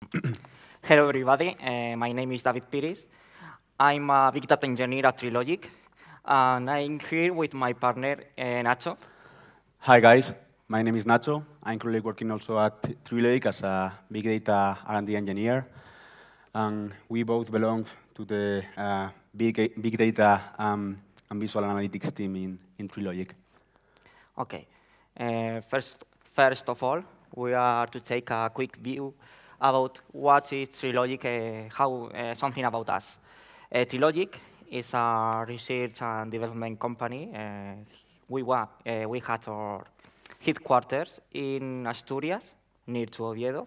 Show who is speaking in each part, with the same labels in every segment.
Speaker 1: Hello, everybody. My name is David Pires. I'm a big data engineer at Trilogic, and I'm here with my partner, Nacho.
Speaker 2: Hi guys, my name is Nacho. I'm currently working also at Trilogic as a big data R&D engineer, and we both belong to the big data and visual analytics team in Trilogic.
Speaker 1: Okay. First of all, we are to take a quick view about what is Trilogic, something about us. Trilogic is a research and development company. We had our headquarters in Asturias, near to Oviedo.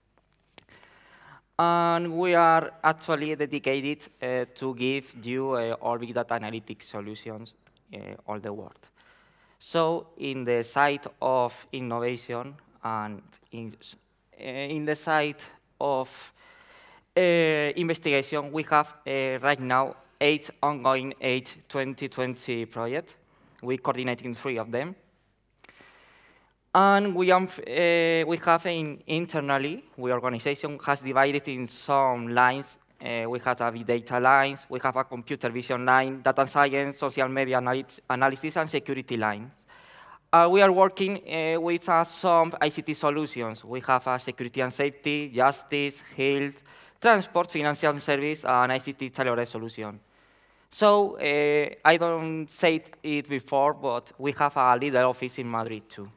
Speaker 1: And we are actually dedicated to give you all big data analytics solutions all the world. So in the side of innovation and in the side of investigation, we have right now 8 ongoing 2020 projects. We're coordinating 3 of them. And we have internally, our organization has divided in some lines. We have a big data lines, we have a computer vision line, data science, social media analysis, and security line. We are working with some ICT solutions. We have security and safety, justice, health, transport, financial service, and ICT tailored solution. So I don't say it before, but we have a little office in Madrid too.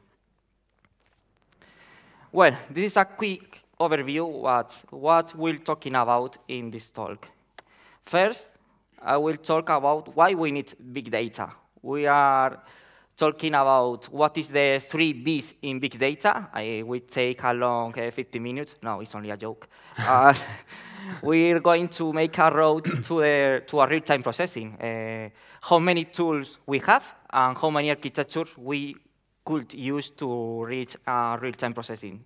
Speaker 1: Well, this is a quick overview of what we're talking about in this talk. First, I will talk about why we need big data. We are talking about what is the 3 Bs in big data. I will take along 50 minutes. No, it's only a joke. We're going to make a road to a real-time processing. How many tools we have and how many architectures we could use to reach real-time processing.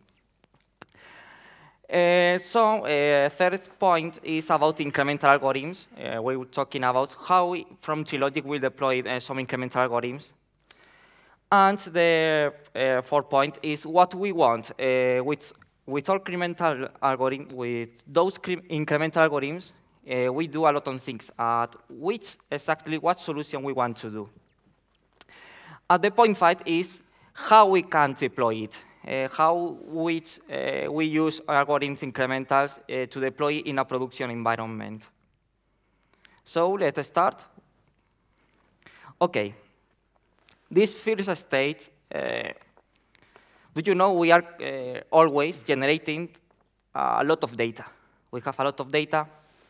Speaker 1: Third point is about incremental algorithms. We were talking about how we, from Trilogic, will deploy some incremental algorithms. And the fourth point is what we want with all incremental algorithms, with those incremental algorithms, we do a lot of things. What solution we want to do. At the point 5 is how we can deploy it, we use algorithms incrementals to deploy in a production environment. So let's start. OK. This first stage, do you know we are always generating a lot of data? We have a lot of data.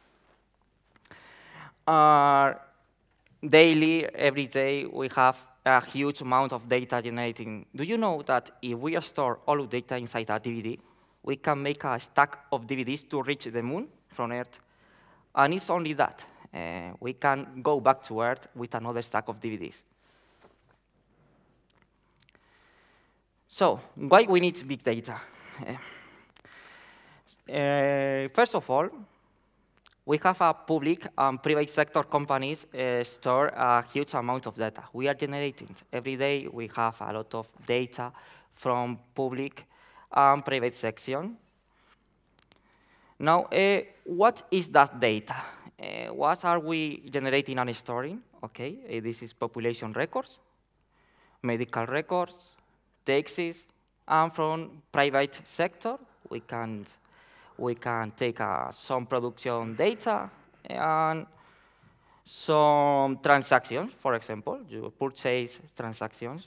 Speaker 1: Daily, every day, we have a huge amount of data generating. Do you know that if we store all of data inside a DVD, we can make a stack of DVDs to reach the moon from Earth? And it's only that. We can go back to Earth with another stack of DVDs. So why we need big data? First of all, we have a public and private sector companies store a huge amount of data. We are generating. Every day, we have a lot of data from public and private section. Now, what is that data? What are we generating and storing? OK, this is population records, medical records, taxes, and from private sector, we can take some production data and some transactions, for example, your purchase transactions.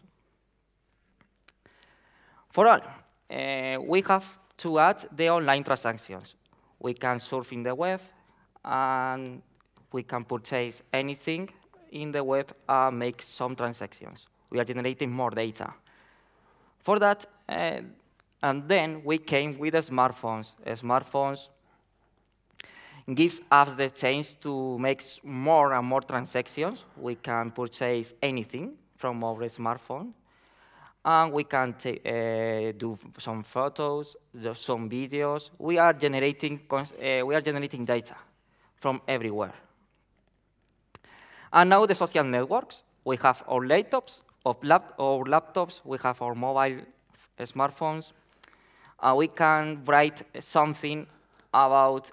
Speaker 1: For all, we have to add the online transactions. We can surf in the web, and we can purchase anything in the web and make some transactions. We are generating more data. For that, and then we came with the smartphones. Smartphones gives us the chance to make more and more transactions. We can purchase anything from our smartphone. And we can do some photos, some videos. We are generating data from everywhere. And now the social networks. We have our laptops, we have our mobile smartphones. We can write something about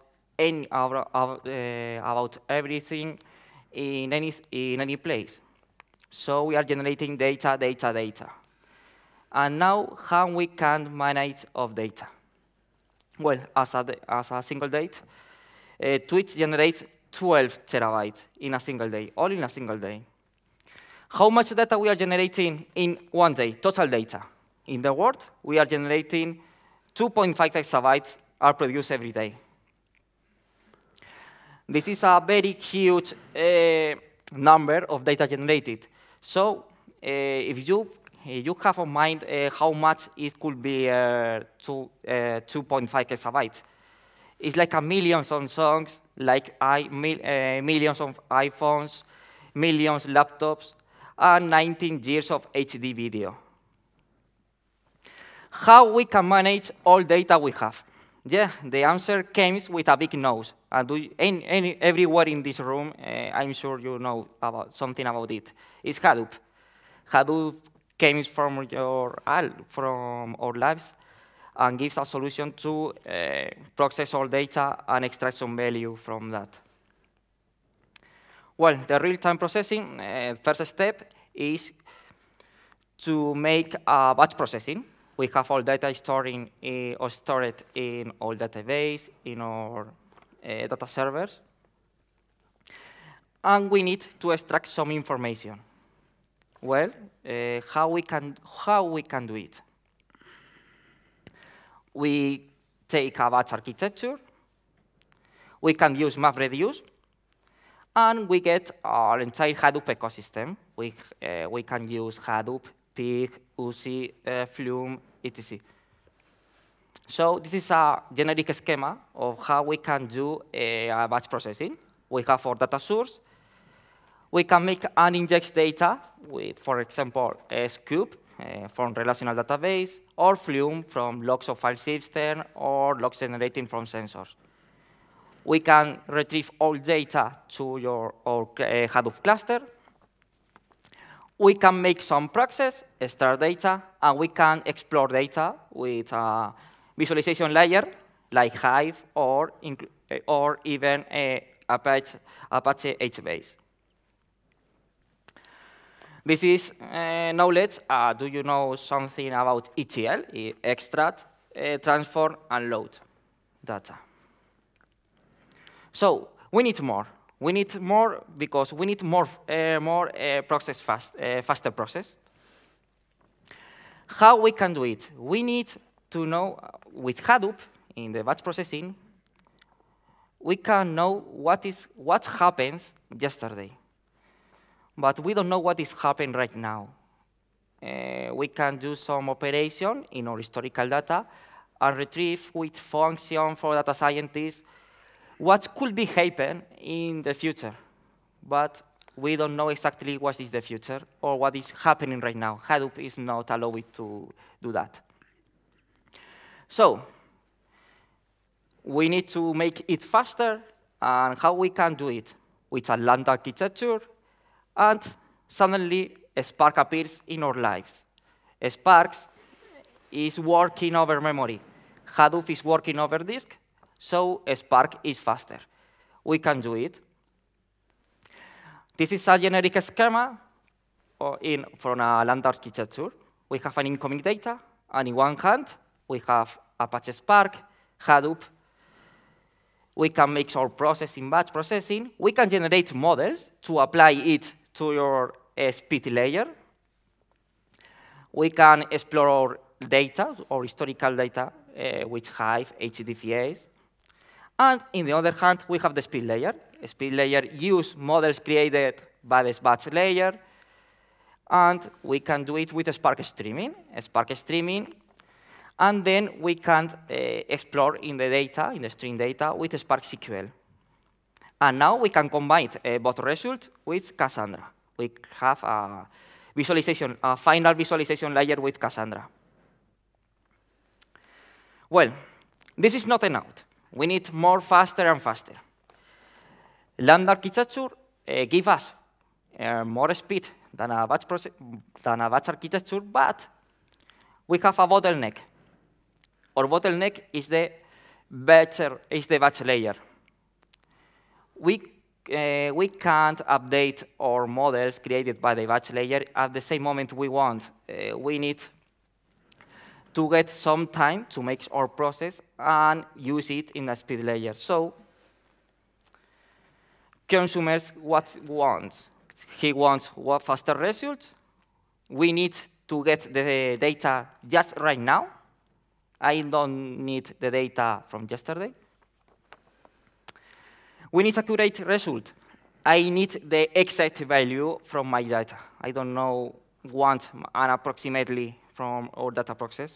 Speaker 1: about everything in any place. So we are generating data, data, data. And now, how we can manage of data? Well, as a single date, Twitch generates 12 terabytes in a single day, all in a single day. How much data we are generating in one day, total data? In the world, we are generating 2.5 exabytes are produced every day. This is a very huge number of data generated. So if you have in mind how much it could be 2.5 exabytes, it's like a millions of songs, like millions of iPhones, millions of laptops, and 19 years of HD video. How we can manage all data we have? Yeah, the answer comes with a big nose. Everywhere in this room, I'm sure you know something about it. It's Hadoop. Hadoop comes from our lives and gives a solution to process all data and extract some value from that. Well, the real-time processing, first step is to make a batch processing. We have all data stored in our database, in our data servers. And we need to extract some information. Well, how we can do it? We take a batch architecture. We can use MapReduce. And we get our entire Hadoop ecosystem. We can use Hadoop, Pig, UCI, Flume, etc. So this is a generic schema of how we can do a batch processing. We have our data source. We can make and inject data with, for example, Scoop from relational database, or Flume from logs of file system, or logs generating from sensors. We can retrieve all data to your Hadoop cluster. We can make some proxies, extract data, and we can explore data with a visualization layer like Hive or even Apache HBase. This is knowledge. Do you know something about ETL, extract, transform, and load data? So we need more. We need more because we need more faster process. How we can do it? We need to know with Hadoop in the batch processing, we can know what happens yesterday, but we don't know what is happening right now. We can do some operation in our historical data and retrieve with function for data scientists what could be happen in the future, but we don't know exactly what is the future or what is happening right now. Hadoop is not allowed to do that. So we need to make it faster, and how we can do it? With a Lambda architecture, and suddenly Spark appears in our lives. Spark is working over memory. Hadoop is working over disk. So Spark is faster. We can do it. This is a generic schema from a Lambda architecture. We have an incoming data, and in one hand, we have Apache Spark, Hadoop. We can make our processing, batch processing. We can generate models to apply it to your speed layer. We can explore our data, our historical data, with Hive, HDFS. And in the other hand, we have the speed layer. The speed layer uses models created by the batch layer. And we can do it with Spark Streaming. And then we can explore in the data, in the stream data, with Spark SQL. And now we can combine both results with Cassandra. We have a visualization, a final visualization layer with Cassandra. Well, this is not enough. We need more faster and faster. Lambda architecture gives us more speed than a batch architecture, but we have a bottleneck. Our bottleneck is the better is the batch layer. We can't update our models created by the batch layer at the same moment we want. We need to get some time to make our process and use it in a speed layer. So consumers what wants? He wants faster results. We need to get the data just right now. I don't need the data from yesterday. We need accurate result. I need the exact value from my data. I don't want an approximately from our data process.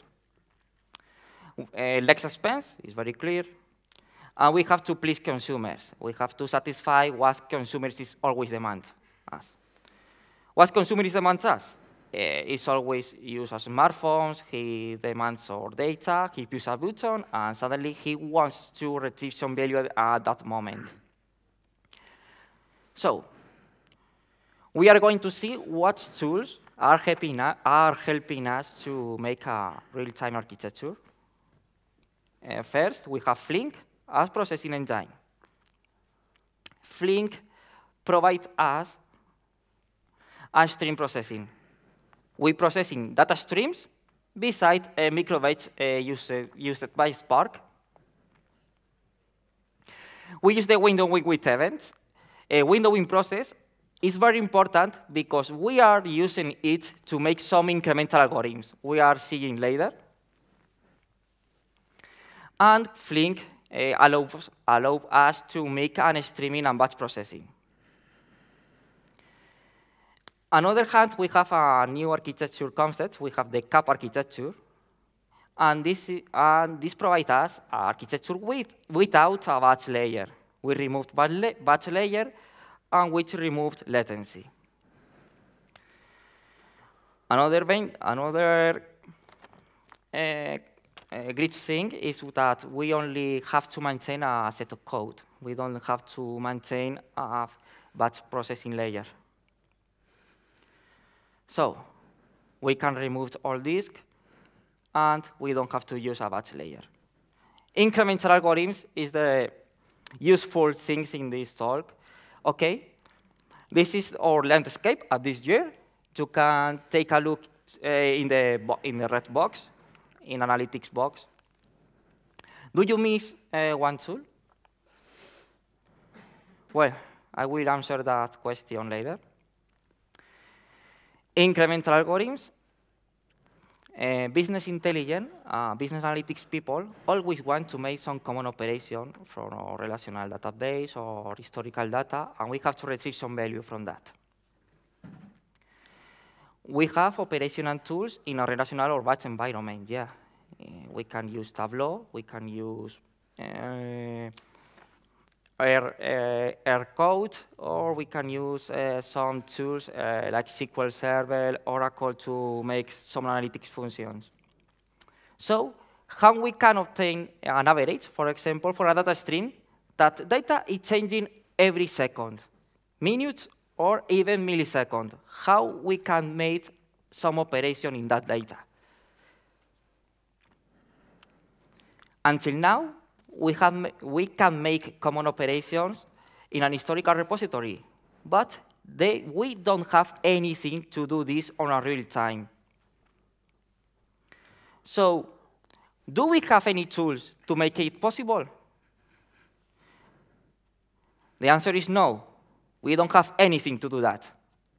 Speaker 1: Less expense is very clear. And we have to please consumers. We have to satisfy what consumers is always demand us. What consumers demands us? Is always use a smartphones, he demands our data, he pushes a button, and suddenly he wants to retrieve some value at that moment. So we are going to see what tools are helping us to make a real-time architecture. First, we have Flink as processing engine. Flink provides us a stream processing. We processing data streams beside a microbatch used by Spark. We use the windowing with events. A windowing process is very important because we are using it to make some incremental algorithms we are seeing later. And Flink allows us to make an streaming and batch processing. On the other hand, we have a new architecture concept. We have the CAP architecture. And this provides us an architecture without a batch layer. We removed batch layer, and which removed latency. Another great thing is that we only have to maintain a set of code. We don't have to maintain a batch processing layer. So we can remove all disk, and we don't have to use a batch layer. Incremental algorithms is the useful things in this talk. OK, this is our landscape at this year. You can take a look in the red box, in analytics box. Do you miss one tool? Well, I will answer that question later. Incremental algorithms. Business intelligence, business analytics people always want to make some common operation from our relational database or historical data, and we have to retrieve some value from that. We have operational tools in a relational or batch environment, yeah. We can use Tableau, we can use Code, or we can use some tools like SQL Server, Oracle to make some analytics functions. So how we can obtain an average, for example, for a data stream that data is changing every second, minutes, or even millisecond. How we can make some operation in that data. Until now, we can make common operations in an historical repository, but we don't have anything to do this on a real time. So do we have any tools to make it possible? The answer is no. We don't have anything to do that.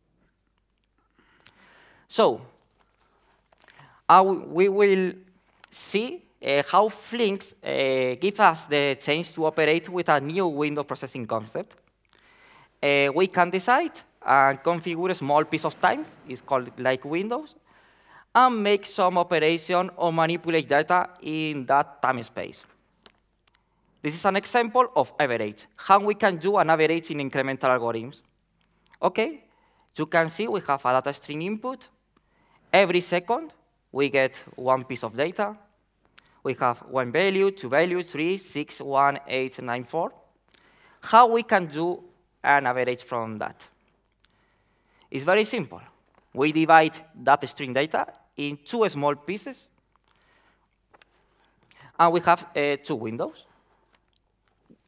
Speaker 1: So we will see how Flink gives us the chance to operate with a new window processing concept. We can decide and configure a small piece of time, it's called like windows, and make some operation or manipulate data in that time space. This is an example of average, how we can do an average in incremental algorithms. OK, you can see we have a data stream input. Every second, we get one piece of data. We have one value, two values, 3, 6, 1, 8, 9, 4. How we can do an average from that? It's very simple. We divide that string data in two small pieces. And we have two windows.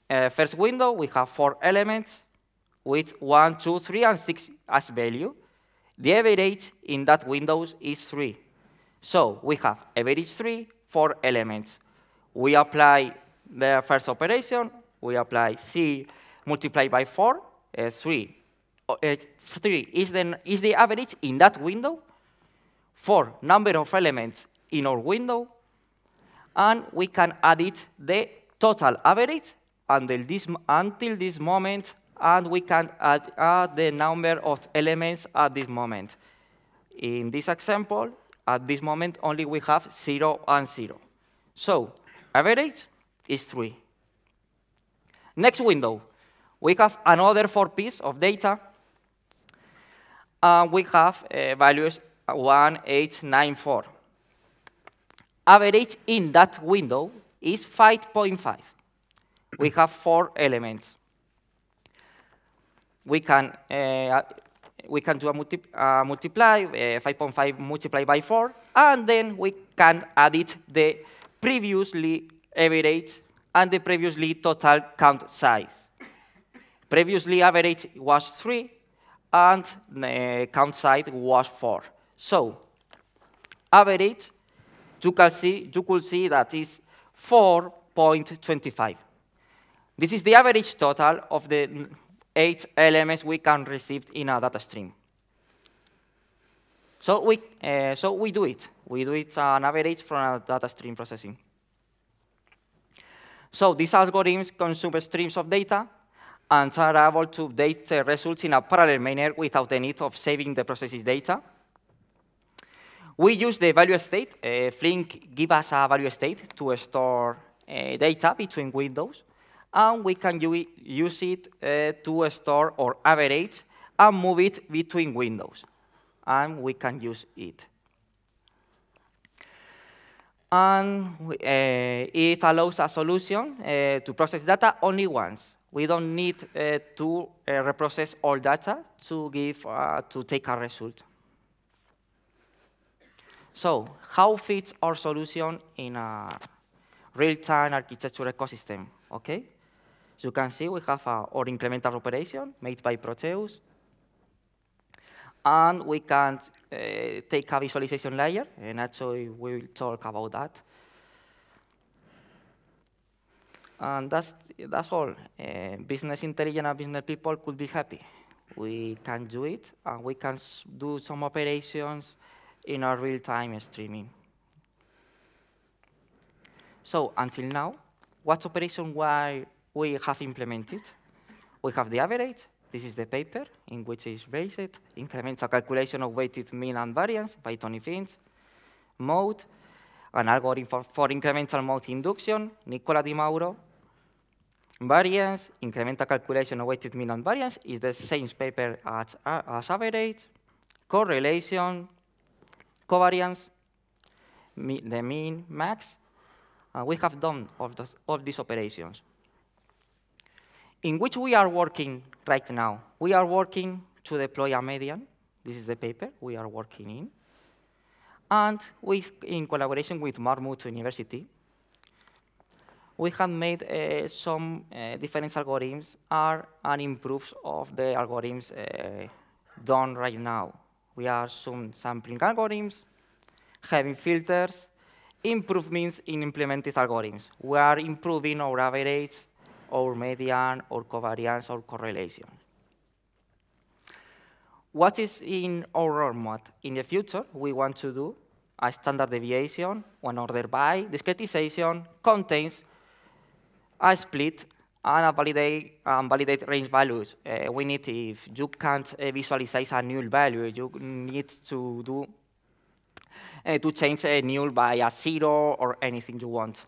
Speaker 1: first window, we have 4 elements with 1, 2, 3, and 6 as value. The average in that window is 3. So we have average 3, 4 elements. We apply the first operation. We apply C multiplied by 4, 3. 3 is the average in that window, 4 number of elements in our window, and we can add it the total average until this moment, and we can add the number of elements at this moment. In this example, at this moment, only we have 0 and 0. So average is 3. Next window, we have another 4 pieces of data. We have values 1, 8, 9, 4. Average in that window is 5.5. We have 4 elements. We can do a multiply, 5.5 multiplied by 4, and then we can add it the previously average and the previously total count size. Previously average was 3, and the count size was 4. So average, you could see that is 4.25. This is the average total of the 8 elements we can receive in a data stream. So we do it. We do it on average from a data stream processing. So these algorithms consume streams of data and are able to update the results in a parallel manner without the need of saving the process's data. We use the value state. Flink gives us a value state to store data between windows, and we can use it to store our average and move it between windows, and we can use it. And it allows a solution to process data only once. We don't need to reprocess all data to take a result. So how fits our solution in a real-time architecture ecosystem? Okay, so you can see we have our incremental operation made by Proteus, and we can take a visualization layer, and actually we'll talk about that. And that's all. Business intelligence and business people could be happy. We can do it, and we can do some operations in our real-time streaming. So until now, what operation we have implemented? We have the average. This is the paper in which is based. Incremental calculation of weighted mean and variance by Tony Finch. Mode, an algorithm for incremental mode induction, Nicola Di Mauro. Variance, incremental calculation of weighted mean and variance is the same paper as average. Correlation, covariance, the mean, max. We have done all these operations. In which we are working right now. We are working to deploy a median. This is the paper we are working in. And in collaboration with Marmot University, we have made some different algorithms and improves of the algorithms done right now. We are some sampling algorithms, having filters, improvements in implemented algorithms. We are improving our average, our median, our covariance, our correlation. What is in our roadmap? In the future, we want to do a standard deviation, one order by discretization, contains a split and a validate range values. We need, if you can't visualize a null value, you need to do to change a null by a 0 or anything you want.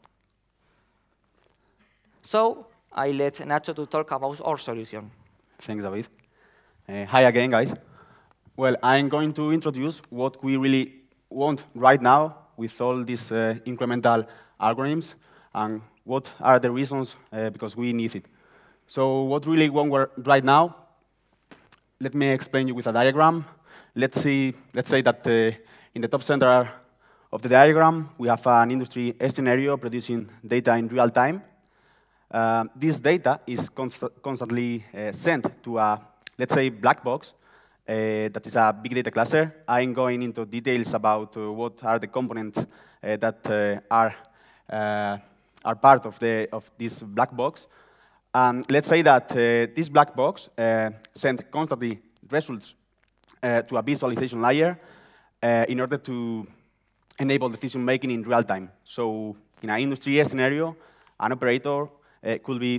Speaker 1: So I let Nacho to talk about our solution.
Speaker 2: Thanks, David. Hi again, guys. Well, I'm going to introduce what we really want right now with all these incremental algorithms and what are the reasons because we need it. So what really we want right now, let me explain you with a diagram. Let's say that in the top center of the diagram, we have an industry scenario producing data in real time. this data is constantly sent to a, let's say, black box that is a big data cluster. I'm going into details about what are the components that are part of this black box. Let's say that this black box sends constantly results to a visualization layer in order to enable decision making in real time. So in an industry scenario, an operator could be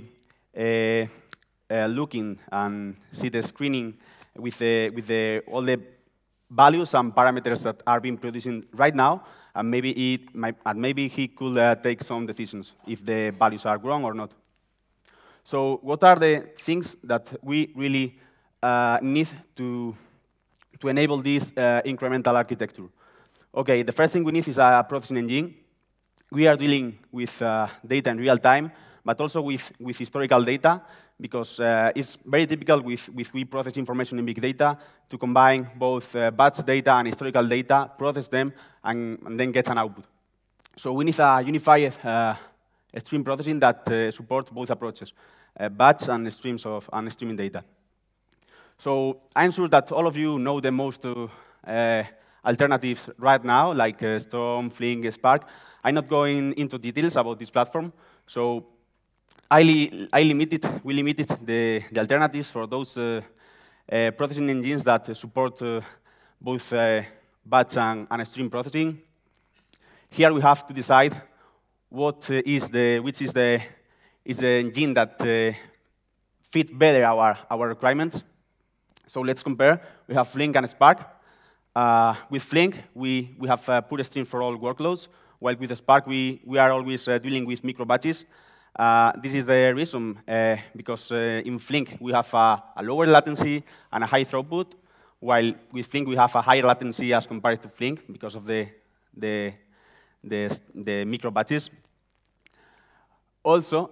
Speaker 2: looking and see the screening with all the values and parameters that are being produced right now, and maybe he could take some decisions if the values are wrong or not. So what are the things that we really need to enable this incremental architecture? Okay, the first thing we need is a processing engine. We are dealing with data in real time, but also with historical data, because it's very typical with we process information in big data to combine both batch data and historical data, process them, and then get an output. So we need a unified stream processing that supports both approaches, batch and streaming data. So I'm sure that all of you know the most alternatives right now, like Storm, Flink, Spark. I'm not going into details about this platform. So we limited the alternatives for those processing engines that support both batch and stream processing. Here we have to decide which is the engine that fit better our requirements. So let's compare. We have Flink and Spark. With Flink, we have pure stream for all workloads, while with Spark, we are always dealing with micro batches. This is the reason, because in Flink, we have a lower latency and a high throughput, while with Flink, we have a higher latency as compared to Flink because of the micro batches. Also,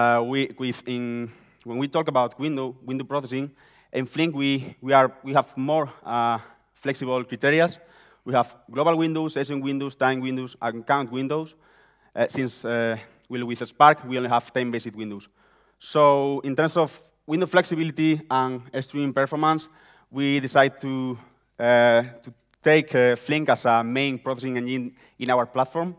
Speaker 2: when we talk about window processing, in Flink, we have more flexible criteria. We have global windows, session windows, time windows, and count windows. Since with Spark, we only have time-based windows. So in terms of window flexibility and streaming performance, we decide to take Flink as a main processing engine in our platform.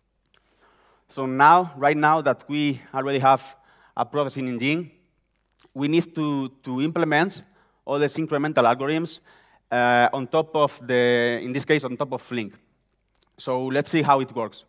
Speaker 2: So right now that we already have a processing engine, we need to implement all the incremental algorithms on top of in this case, on top of Flink. So let's see how it works.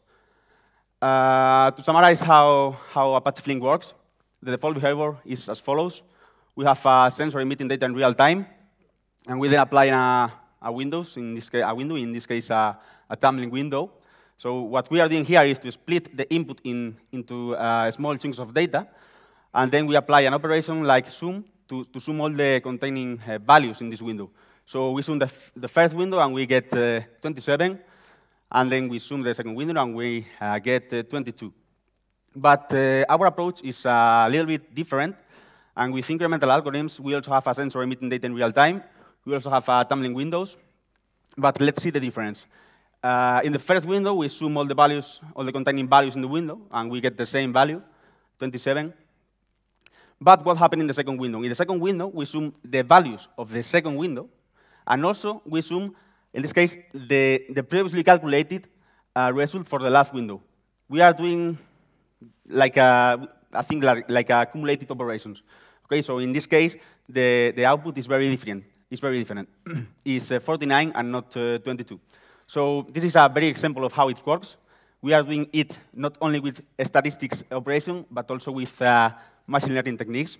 Speaker 2: To summarize how Apache Flink works, the default behavior is as follows. We have a sensor emitting data in real time, and we then apply a window, in this case a tumbling window. So what we are doing here is to split the input into small chunks of data, and then we apply an operation like sum to sum all the containing values in this window. So we sum the first window, and we get 27. And then we sum the second window, and we get 22. But our approach is a little bit different. And with incremental algorithms, we also have a sensor emitting data in real time. We also have tumbling windows. But let's see the difference. In the first window, we sum all the containing values in the window, and we get the same value, 27. But what happened in the second window? In the second window, we sum the values of the second window, and also we sum, in this case, the previously calculated result for the last window. We are doing like accumulated operations. Okay, so in this case, the output is very different. It's very different. It's 49 and not 22. So this is a very example of how it works. We are doing it not only with statistics operation, but also with machine learning techniques.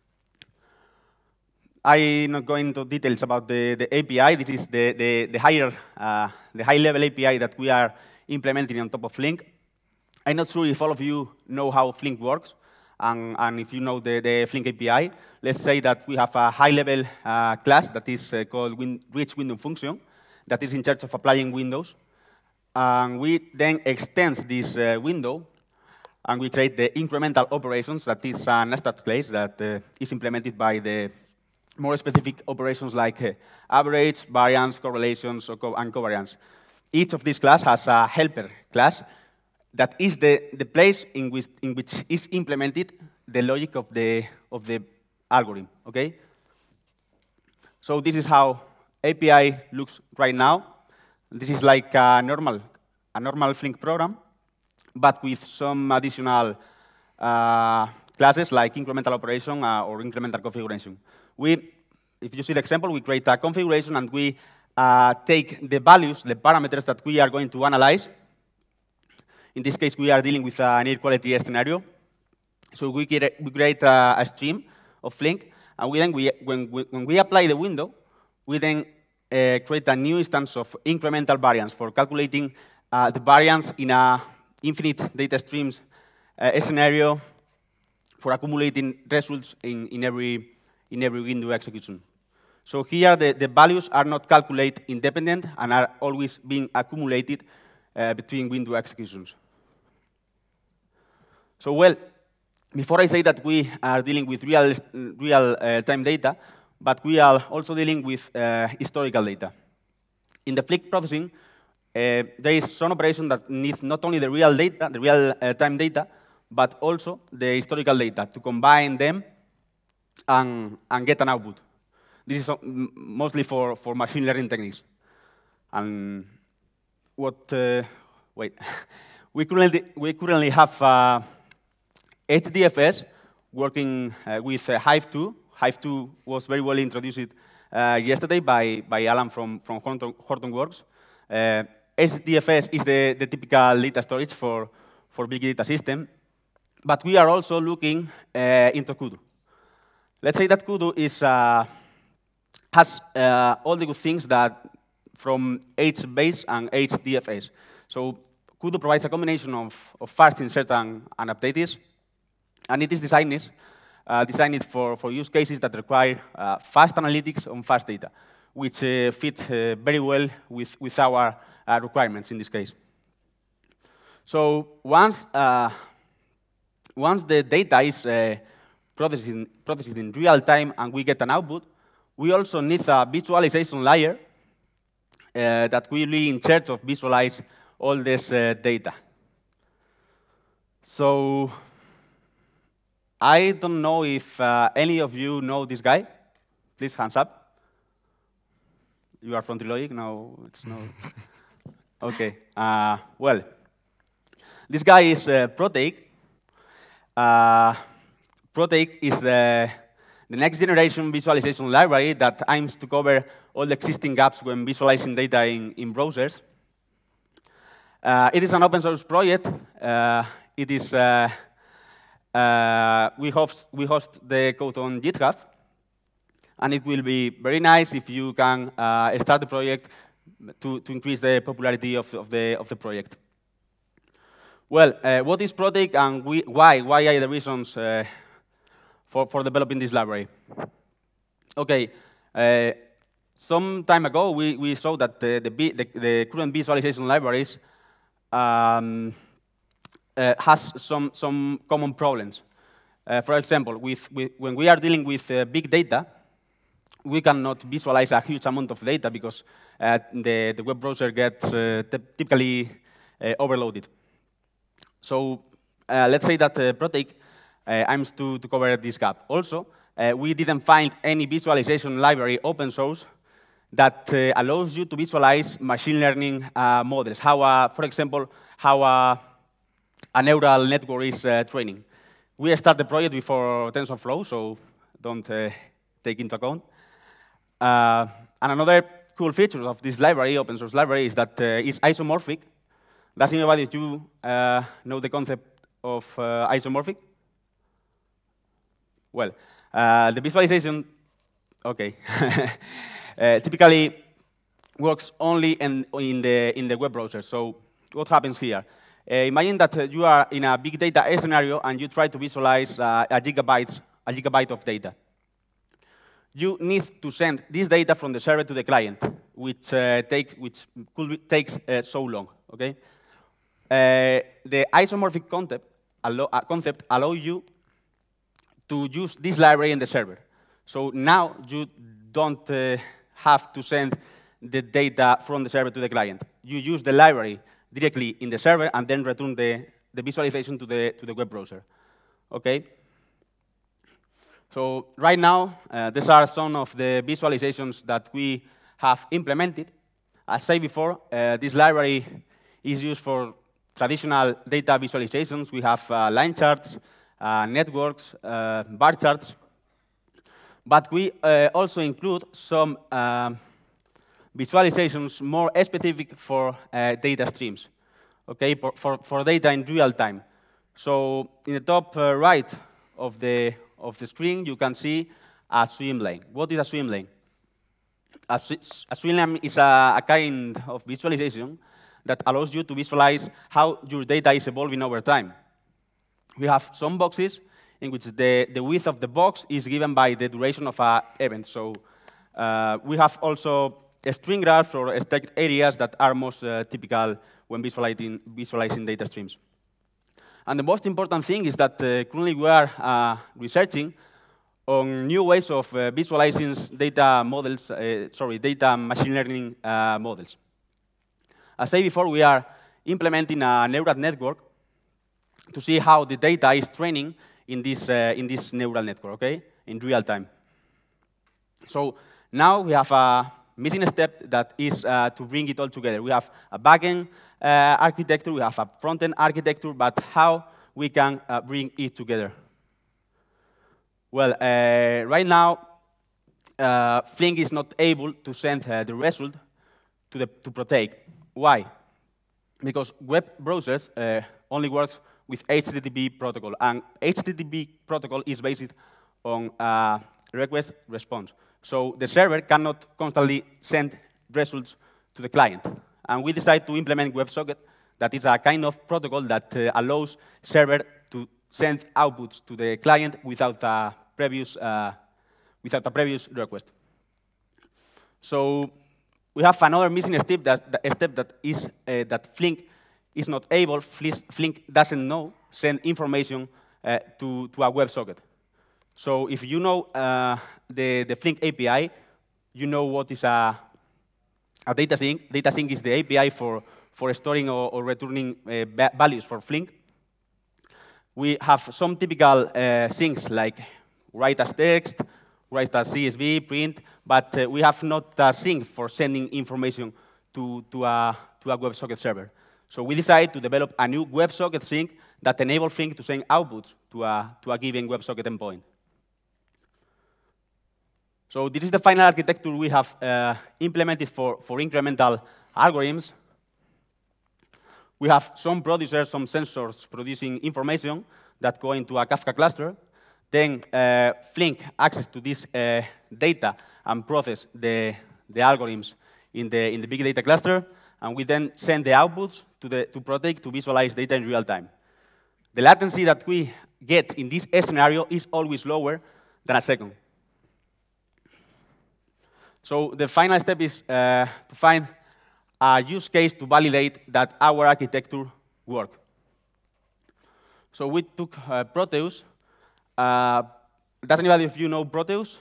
Speaker 2: I'm not going into details about the API. This is the high-level API that we are implementing on top of Flink. I'm not sure if all of you know how Flink works, and if you know the Flink API. Let's say that we have a high-level class that is called reach window function that is in charge of applying windows. And we then extend this window, and we create the incremental operations. That is a nested class that is implemented by the more specific operations like average, variance, correlations, and covariance. Each of these classes has a helper class that is the place in which is implemented the logic of the algorithm, okay? So this is how API looks right now. This is like a normal Flink program, but with some additional classes like incremental operation or incremental configuration. If you see the example, we create a configuration and we take the values, the parameters that we are going to analyze. In this case, we are dealing with an air quality scenario. So we create a stream of Flink, and when we apply the window, we then create a new instance of incremental variance for calculating the variance in a infinite data streams scenario for accumulating results in every window execution. So here, the values are not calculated independent and are always being accumulated between window executions. So, well, before I say that we are dealing with real-time data, but we are also dealing with historical data. In the Flink processing, there is some operation that needs not only the real data, the real-time data, but also the historical data to combine them and get an output. This is mostly for machine learning techniques. And wait, we currently have HDFS working with Hive 2. Hive 2 was very well introduced yesterday by Alan from Hortonworks. HDFS is the typical data storage for big data system. But we are also looking into Kudu. Let's say that Kudu has all the good things that from HBase and HDFS. So Kudu provides a combination of fast insert and updates, and it is designed for use cases that require fast analytics on fast data, which fit very well with our requirements in this case. So once the data is processed in real time and we get an output, we also need a visualization layer that will be in charge of visualize all this data. So I don't know if any of you know this guy. Please, hands up. You are from Trilogic? No, it's no. OK. Well, this guy is Proteic. Proteic is the next generation visualization library that aims to cover all the existing gaps when visualizing data in browsers. It is an open source project. It is we host the code on GitHub, and it will be very nice if you can start the project to increase the popularity of the project. Well, what is Proteic and why are the reasons for developing this library? OK, some time ago we saw that the current visualization libraries has some common problems. For example, when we are dealing with big data, we cannot visualize a huge amount of data because the web browser gets typically overloaded. So let's say that Proteic aims to cover this gap. Also, we didn't find any visualization library open source that allows you to visualize machine learning models. For example, how a neural network is training. We started the project before TensorFlow, so don't take into account. And another cool feature of this library, open source library, is that it's isomorphic. Does anybody of you know the concept of isomorphic? Well, the visualization, OK, typically works only in the web browser. So what happens here? Imagine that you are in a big data scenario and you try to visualize a gigabyte of data. You need to send this data from the server to the client, which takes so long. Okay? The isomorphic concept allows you to use this library in the server. So now you don't have to send the data from the server to the client. You use the library directly in the server and then return the visualization to the web browser. Okay? So right now, these are some of the visualizations that we have implemented. As said before, this library is used for traditional data visualizations. We have line charts, networks, bar charts. But we also include some visualizations more specific for data streams, okay, for data in real time. So in the top right of the screen, you can see a swim lane. What is a swim lane? A swim lane is a kind of visualization that allows you to visualize how your data is evolving over time. We have some boxes in which the width of the box is given by the duration of an event. So we have also string graphs or stacked areas that are most typical when visualizing data streams. And the most important thing is that currently we are researching on new ways of visualizing data models, data machine learning models. As I said before, we are implementing a neural network to see how the data is training in this neural network, okay, in real time. So now we have a missing step that is to bring it all together. We have a backend architecture, we have a front-end architecture, but how we can bring it together? Well, right now, Flink is not able to send the result to Protege. Why? Because web browsers only works with HTTP protocol, and HTTP protocol is based on request response. So the server cannot constantly send results to the client. And we decided to implement WebSocket, that is a kind of protocol that allows server to send outputs to the client without a previous request. So we have another missing step that Flink is not able. Flink doesn't know send information to a WebSocket. So if you know the Flink API, you know what is a data sync. Data sync is the API for storing or returning values for Flink. We have some typical things like write as text, write as CSV, print, but we have not a sync for sending information to a WebSocket server. So we decided to develop a new WebSocket sync that enables Flink to send outputs to a given WebSocket endpoint. So this is the final architecture we have implemented for incremental algorithms. We have some producers, some sensors producing information that go into a Kafka cluster. Then Flink access to this data and process the algorithms in the big data cluster, and we then send the outputs to Protege to visualize data in real time. The latency that we get in this scenario is always lower than a second. So the final step is to find a use case to validate that our architecture works. So we took Proteus. Does anybody of you know Proteus?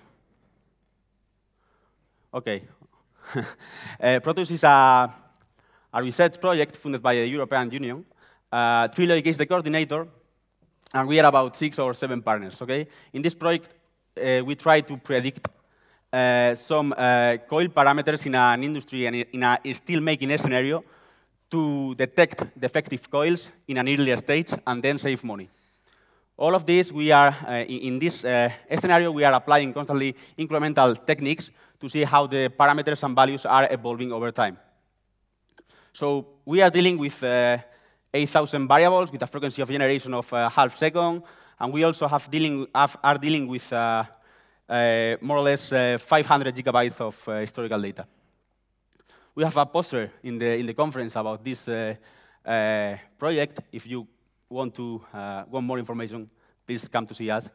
Speaker 2: Okay. Proteus is a research project funded by the European Union. Trilogic is the coordinator, and we are about 6 or 7 partners. Okay. In this project, we try to predict some coil parameters in an industry and in a steel-making scenario to detect defective coils in an earlier stage and then save money. All of this, we are, in this scenario, we are applying constantly incremental techniques to see how the parameters and values are evolving over time. So we are dealing with 8,000 variables with a frequency of generation of half second, and we also are dealing with more or less 500 gigabytes of historical data. We have a poster in the conference about this project. If you want more information, please come to see us.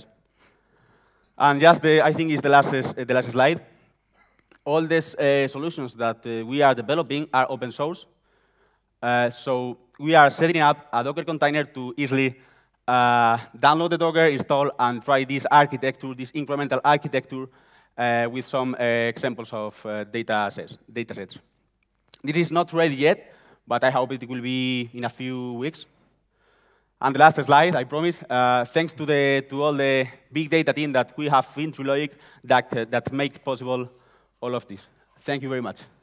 Speaker 2: And just I think is the last slide. All these solutions that we are developing are open source. So we are setting up a Docker container to easily download the Docker, install, and try this architecture, this incremental architecture, with some examples of data sets. This is not ready yet, but I hope it will be in a few weeks. And the last slide, I promise. Thanks to all the big data team that we have in TrueLogic that make possible all of this. Thank you very much.